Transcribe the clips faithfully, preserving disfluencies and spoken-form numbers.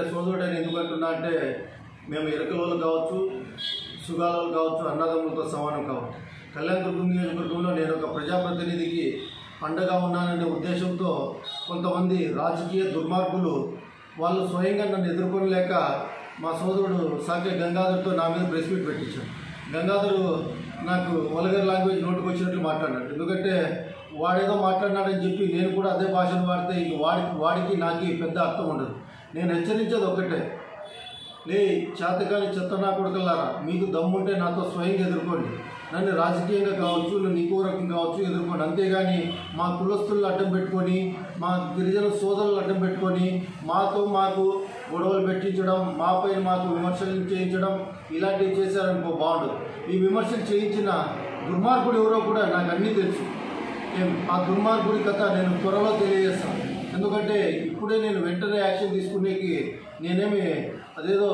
సోదరుడని ఎందుకంటున్నా అంటే మేము ఎరకలోళ్ళు కావచ్చు, సుగాలోళ్ళు కావచ్చు, అన్నదమ్ములతో సమానం కావచ్చు. కళ్యాణదుర్గం నియోజకవర్గంలో నేను ఒక ప్రజాప్రతినిధికి అండగా ఉన్నాననే ఉద్దేశంతో కొంతమంది రాజకీయ దుర్మార్గులు వాళ్ళు స్వయంగా నన్ను ఎదుర్కొనలేక మా సోదరుడు సాకే గంగాధర్తో నా మీద ప్రెస్ మీట్ పెట్టించాడు. గంగాధరు నాకు వల్గర్ లాంగ్వేజ్ నోటుకు వచ్చినట్లు మాట్లాడాడు. ఎందుకంటే వాడేదో మాట్లాడినాడని చెప్పి నేను కూడా అదే భాషను వాడితే ఇంక వాడికి వాడికి నాకు పెద్ద అర్థం ఉండదు. నేను హెచ్చరించేది ఒక్కటే, లే చేతకాని చెత్త నా కొడుకల్లారా, మీకు దమ్ముంటే నాతో స్వయంగా ఎదుర్కోండి. నన్ను రాజకీయంగా కావచ్చు, నన్ను ఇంకో రకం కావచ్చు ఎదుర్కోండి. అంతేగాని మా కులస్తులను అడ్డం పెట్టుకొని, మా గిరిజన సోదరులను అడ్డం పెట్టుకొని మాతో మాకు గొడవలు పెట్టించడం, మా పైన మాకు విమర్శలు చేయించడం ఇలాంటివి చేశారనుకో బాగుండదు. ఈ విమర్శలు చేయించిన దుర్మార్గుడు ఎవరో కూడా నాకు అన్నీ తెలుసు. ఆ దుర్మార్గుడి కథ నేను త్వరలో తెలియజేస్తాను. ఎందుకంటే ఇప్పుడే నేను వెంటనే యాక్షన్ తీసుకునేకి నేనేమి అదేదో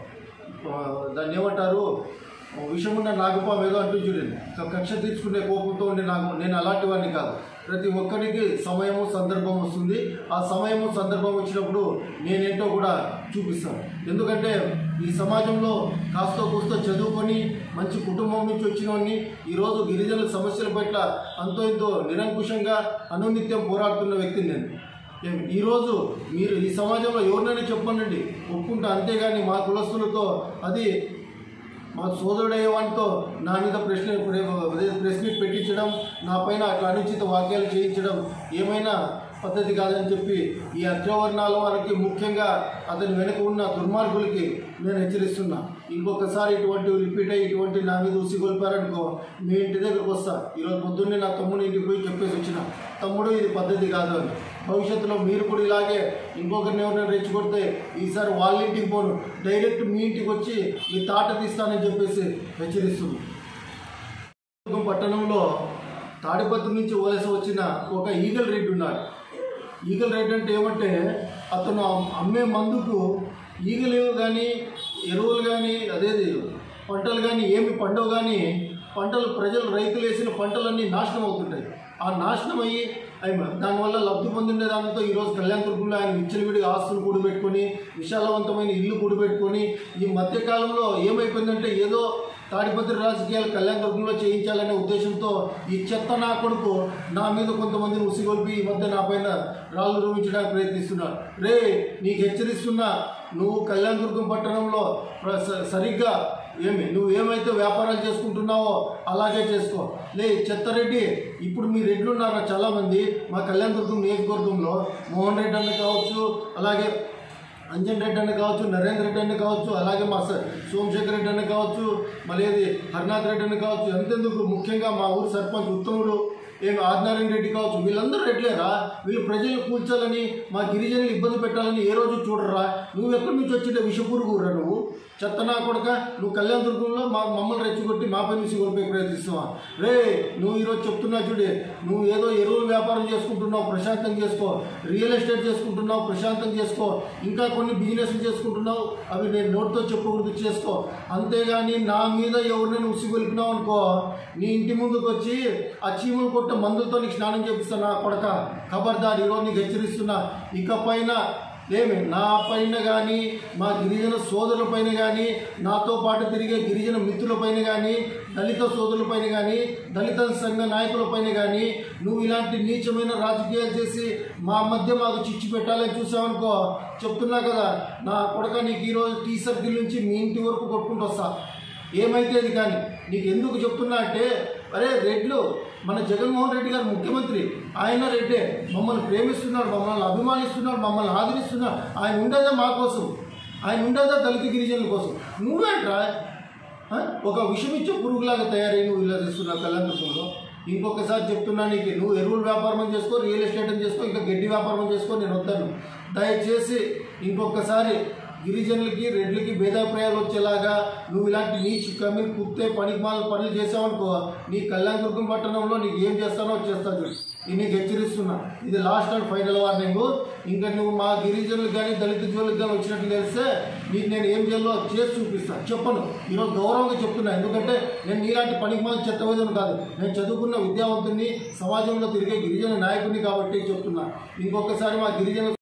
దాన్ని ఏమంటారు విషమున్న నాగపాము ఏదో అనిపించలేదు. కక్ష తీర్చుకునే కోపంతో ఉండే నాకు నేను అలాంటి వాడిని కాదు. ప్రతి ఒక్కరికి సమయము సందర్భం వస్తుంది. ఆ సమయము సందర్భం వచ్చినప్పుడు నేనేంటో కూడా చూపిస్తాను. ఎందుకంటే ఈ సమాజంలో కాస్తో కూస్తో చదువుకొని మంచి కుటుంబం నుంచి వచ్చినవన్నీ ఈరోజు గిరిజనుల సమస్యల పట్ల అంతో ఇంతో నిరంకుశంగా అనునిత్యం పోరాడుతున్న వ్యక్తిని నేను. ఈరోజు మీరు ఈ సమాజంలో ఎవరినైనా చెప్పండి ఒప్పుకుంటా, అంతేగాని మా కులస్తులతో అది మా సోదరుడయ్యేవాడితో నా మీద ప్రశ్న ప్రెస్ మీట్ పెట్టించడం, నా పైన అట్లా అనుచిత వాక్యాలు చేయించడం ఏమైనా పద్ధతి కాదని చెప్పి ఈ అగ్రవర్ణాల వారికి, ముఖ్యంగా అతని వెనుక ఉన్న దుర్మార్గులకి నేను హెచ్చరిస్తున్నా. ఇంకొకసారి ఇటువంటివి రిపీట్ అయ్యి ఇటువంటి నా మీద ఉసిగొల్పారనుకో మీ ఇంటి దగ్గరకు వస్తా. ఈరోజు పొద్దున్నే నా తమ్ముడు ఇంటికి పోయి చెప్పేసి వచ్చిన, తమ్ముడు ఇది పద్ధతి కాదు అని. భవిష్యత్తులో మీరు కూడా ఇలాగే ఇంకొకరిని ఎవరైనా రెచ్చగొడితే ఈసారి వాళ్ళ ఇంటికి పోను, డైరెక్ట్ మీ ఇంటికి వచ్చి మీ తాట తీస్తానని చెప్పేసి హెచ్చరిస్తుంది. పట్టణంలో తాడిపత్రి నుంచి వలస వచ్చిన ఒక ఈగల్ రెడ్డి ఉన్నాడు. ఈగల్ రెడ్డి అంటే ఏమంటే అతను అమ్మే మందుకు ఈగలు కానీ ఎరువులు కానీ అదేది పంటలు కానీ ఏమి పండవు కానీ పంటలు ప్రజలు రైతులు వేసిన పంటలన్నీ నాశనం అవుతుంటాయి. ఆ నాశనం అయ్యి దానివల్ల లబ్ధి పొందిన దానితో ఈరోజు కళ్యాణదుర్గంలో ఆయన విచ్చలవిడిగా ఆస్తులు కూడబెట్టుకొని విశాలవంతమైన ఇల్లు కూడబెట్టుకొని ఈ మధ్యకాలంలో ఏమైపోయిందంటే ఏదో తాడిపత్రి రాజకీయాలు కళ్యాణదుర్గంలో చేయించాలనే ఉద్దేశంతో ఈ చెత్త నా కొడుకు నా మీద కొంతమందిని ఉసిగొల్పి ఈ మధ్య నా పైన రాళ్ళు రూపించడానికి ప్రయత్నిస్తున్నారు. రే నీకు హెచ్చరిస్తున్నా, నువ్వు కళ్యాణదుర్గం పట్టణంలో సరిగ్గా ఏమి నువ్వు ఏమైతే వ్యాపారాలు చేసుకుంటున్నావో అలాగే చేసుకో. లే చెత్తరెడ్డి, ఇప్పుడు మీ రెడ్లు ఉన్నారా చాలామంది మా కళ్యాణదుర్గం నియోజకవర్గంలో, మోహన్ రెడ్డి అన్న కావచ్చు, అలాగే అంజన్ రెడ్డి అన్న కావచ్చు, నరేంద్ర రెడ్డి అన్న కావచ్చు, అలాగే మా సోమశేఖర్ రెడ్డి అన్న కావచ్చు, మళ్ళీ హరినాథ్ రెడ్డి అన్న కావచ్చు, ఎంతెందుకు ముఖ్యంగా మా ఊరు సర్పంచ్ ఉత్తముడు ఏమి ఆదినారాయణ రెడ్డి కావచ్చు, వీళ్ళందరూ రెడ్లేరా? వీళ్ళు ప్రజలు కూల్చాలని మా గిరిజనులు ఇబ్బంది పెట్టాలని ఏ రోజు చూడరా? నువ్వు ఎక్కడి నుంచి వచ్చింటే విషపురుగురా నువ్వు చెత్త నా కొడక. నువ్వు కళ్యాణదుర్గంలో మా మమ్మల్ని రెచ్చగొట్టి మా పని నుంచి కొలిపే ప్రయత్నిస్తావా? రే నువ్వు ఈరోజు చెప్తున్నా చూడే, నువ్వు ఏదో ఎరువులు వ్యాపారం చేసుకుంటున్నావు ప్రశాంతం చేసుకో, రియల్ ఎస్టేట్ చేసుకుంటున్నావు ప్రశాంతం చేసుకో, ఇంకా కొన్ని బిజినెస్లు చేసుకుంటున్నావు అవి నేను నోటితో చెప్పకూడదు చేసుకో. అంతేగాని నా మీద ఎవరినైనా ఉసిగొలిపినావు అనుకో నీ ఇంటి ముందుకు వచ్చి ఆ చీమలు కొట్ట మందులతో నీకు స్నానం చేపిస్తా నా కొడక. ఖబర్దార్, ఈరోజు నీకు హెచ్చరిస్తున్నా. ఇకపైన ఏమి నా పైన కానీ మా గిరిజన సోదరుల పైన కానీ నాతో పాటు తిరిగే గిరిజన మిత్రులపైన కానీ దళిత సోదరులపైన కానీ దళిత సంఘ నాయకులపైన కానీ నువ్వు ఇలాంటి నీచమైన రాజకీయాలు చేసి మా మధ్య మాకు చిచ్చు పెట్టాలని చూసావనుకో చెప్తున్నా కదా నా కొడక, నీకు ఈరోజు టీ సర్కిల్ నుంచి మీ ఇంటి వరకు కొట్టుకుంటూ వస్తా. ఏమైతే అది కానీ నీకు ఎందుకు చెప్తున్నా అంటే, అరే రెడ్లు మన జగన్మోహన్ రెడ్డి గారు ముఖ్యమంత్రి, ఆయన రెడ్డే, మమ్మల్ని ప్రేమిస్తున్నాడు, మమ్మల్ని అభిమానిస్తున్నాడు, మమ్మల్ని ఆదరిస్తున్నాడు. ఆయన ఉండేదా మా కోసం, ఆయన ఉండేదా దళిత గిరిజనుల కోసం. నువ్వేంట్రా ఒక విషమిచ్చే పురుగులాగా తయారై నువ్వు ఇలా చేస్తున్నావు కళ్యాణదుర్గంలో. ఇంకొకసారి చెప్తున్నా నీకు, నువ్వు ఎరువుల వ్యాపారం చేసుకో, రియల్ ఎస్టేట్ అని చేసుకో, ఇంకా గడ్డి వ్యాపారం చేసుకో, నేను వద్దాను. దయచేసి ఇంకొకసారి గిరిజనులకి రెడ్లకి భేదాభిప్రాయాలు వచ్చేలాగా నువ్వు ఇలాంటి నీచు కమ్మి కుత్తే పనికి మాల పనులు చేసావనుకో నీ కళ్యాణదుర్గం పట్టణంలో నీకు ఏం చేస్తానో చేస్తాను. ఇది నీకు హెచ్చరిస్తున్నా. ఇది లాస్ట్ అండ్ ఫైనల్ వార్నింగ్. ఇంకా నువ్వు మా గిరిజనులకు కానీ దళిత జోలికి కానీ వచ్చినట్టు తెలిస్తే నీకు నేను ఏం చేయాలో చేసి చూపిస్తాను. చెప్పను, ఈరోజు గౌరవంగా చెప్తున్నా. ఎందుకంటే నేను నీలాంటి పనికి మాల చెత్తవేదను కాదు, నేను చదువుకున్న విద్యావంతుని, సమాజంలో తిరిగే గిరిజన నాయకుడిని కాబట్టి చెప్తున్నా. ఇంకొకసారి మా గిరిజన